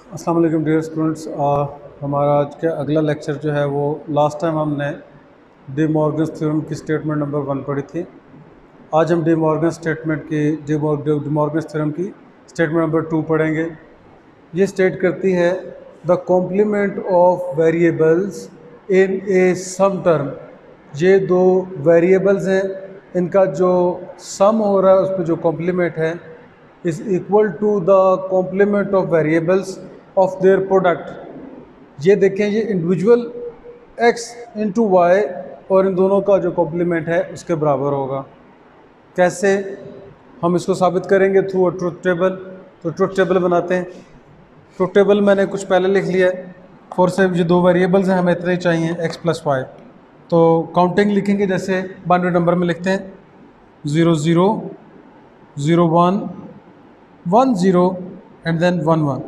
अस्सलाम वालेकुम dear students. हमारा आज का अगला लेक्चर जो है वो लास्ट टाइम हमने डी मॉर्गन्स थ्योरम की स्टेटमेंट नंबर 1 पढ़ी थी। आज हम डी मॉर्गन्स थ्योरम की स्टेटमेंट नंबर 2 पढ़ेंगे। ये स्टेट करती है the complement of variables in a sum term. ये दो वेरिएबल्स हैं, इनका जो सम हो रहा है उस पर जो कॉम्प्लीमेंट है is equal to the complement of variables of their product. ये देखें, ये इंडिविजुअल x इंटू वाई और इन दोनों का जो कॉम्प्लीमेंट है उसके बराबर होगा। कैसे हम इसको साबित करेंगे? Through a truth table. तो ट्रुथ टेबल बनाते हैं। ट्रुथ टेबल मैंने कुछ पहले लिख लिया है। फॉर से जो दो वेरिएबल्स हैं हमें इतने ही चाहिए, x प्लस वाई। तो काउंटिंग लिखेंगे, जैसे बाइनरी नंबर में लिखते हैं 0 0 0 1 1 0 एंड देन 1 1।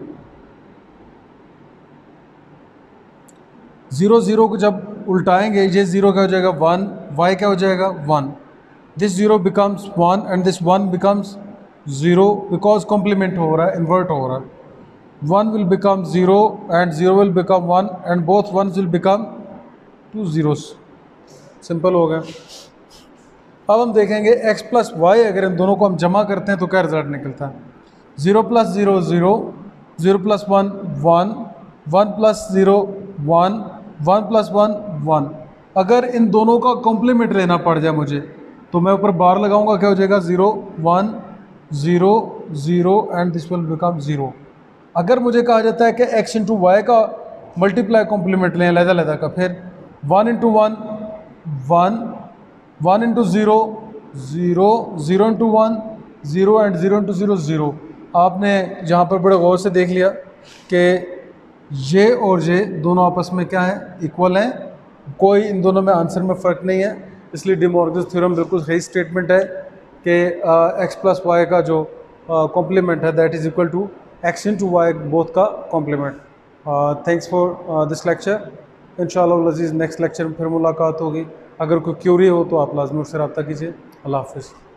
0 0 को जब उल्टाएंगे ये 0 क्या हो जाएगा 1, y क्या हो जाएगा 1। This 0 becomes 1 and this 1 becomes 0 because complement हो रहा है, इन्वर्ट हो रहा है। 1 will become 0 and 0 will become 1 and both 1s will become 2 zeros। Simple हो गया। अब हम देखेंगे x प्लस वाई, अगर इन दोनों को हम जमा करते हैं तो क्या रिजल्ट निकलता है? 0 प्लस 0 0, 0 प्लस 1 1, 1 प्लस 0 1, 1 प्लस 1 1। अगर इन दोनों का कॉम्प्लीमेंट लेना पड़ जाए मुझे तो मैं ऊपर बार लगाऊंगा, क्या हो जाएगा 0 1 0 0 एंड दिस विल बिकम 0। अगर मुझे कहा जाता है कि x इंटू वाई का मल्टीप्लाई कॉम्प्लीमेंट लें अलग-अलग का, फिर 1 into 1 1, 1 into 0 0, 0 into 1 0 and 0 into 0 0। आपने यहाँ पर बड़े गौर से देख लिया कि ये और ये दोनों आपस में क्या है, इक्वल हैं। कोई इन दोनों में आंसर में फ़र्क नहीं है। इसलिए डी मॉर्गन्स थ्योरम बिल्कुल सही स्टेटमेंट है कि x प्लस वाई का जो कॉम्प्लीमेंट है that is equal to x into Y both का complement. Thanks for this lecture. इंशाअल्लाह अज़ीज़ नेक्स्ट लेक्चर में फिर मुलाकात होगी। अगर कोई क्यूरी हो तो आप लाज़मी मुझसे रब्ता कीजिए। अल्लाह हाफ़िज़।